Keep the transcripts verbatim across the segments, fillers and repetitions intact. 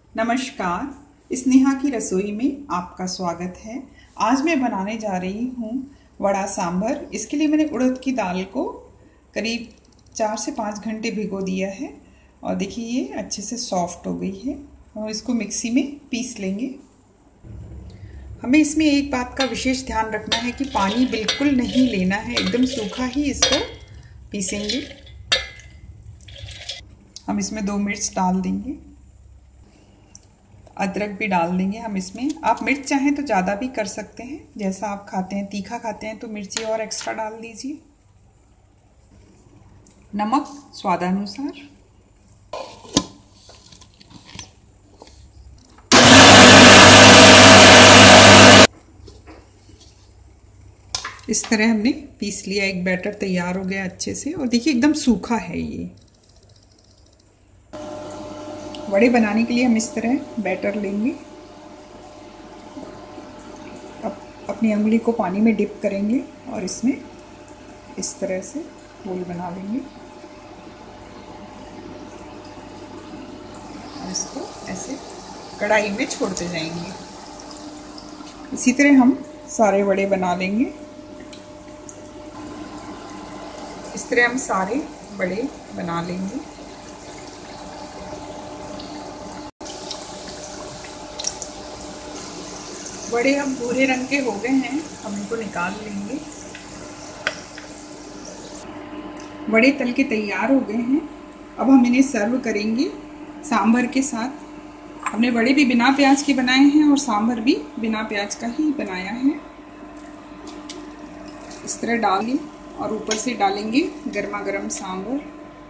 नमस्कार, स्नेहा की रसोई में आपका स्वागत है। आज मैं बनाने जा रही हूँ वड़ा सांभर। इसके लिए मैंने उड़द की दाल को करीब चार से पाँच घंटे भिगो दिया है और देखिए ये अच्छे से सॉफ्ट हो गई है और इसको मिक्सी में पीस लेंगे। हमें इसमें एक बात का विशेष ध्यान रखना है कि पानी बिल्कुल नहीं लेना है, एकदम सूखा ही इसको पीसेंगे। हम इसमें दो मिर्च डाल देंगे, अदरक भी डाल देंगे हम इसमें। आप मिर्च चाहें तो ज़्यादा भी कर सकते हैं, जैसा आप खाते हैं, तीखा खाते हैं तो मिर्ची और एक्स्ट्रा डाल दीजिए। नमक स्वादानुसार। इस तरह हमने पीस लिया, एक बैटर तैयार हो गया अच्छे से और देखिए एकदम सूखा है ये। वड़े बनाने के लिए हम इस तरह बैटर लेंगे। अब अपनी उंगली को पानी में डिप करेंगे और इसमें इस तरह से गोल बना लेंगे और इसको ऐसे कढ़ाई में छोड़ते जाएंगे। इसी तरह हम सारे वड़े बना लेंगे। इस तरह हम सारे वड़े बना लेंगे। वड़े अब भूरे रंग के हो गए हैं, हम इनको निकाल लेंगे। वड़े तल के तैयार हो गए हैं। अब हम इन्हें सर्व करेंगे सांभर के साथ। हमने वड़े भी बिना प्याज के बनाए हैं और सांभर भी बिना प्याज का ही बनाया है। इस तरह डालें और ऊपर से डालेंगे गर्मा गर्म सांभर।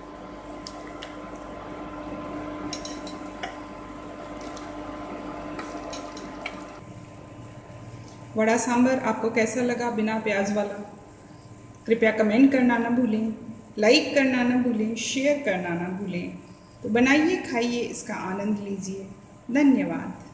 वड़ा सांभर आपको कैसा लगा बिना प्याज वाला? कृपया कमेंट करना ना भूलें, लाइक करना ना भूलें, शेयर करना ना भूलें। तो बनाइए, खाइए, इसका आनंद लीजिए। धन्यवाद।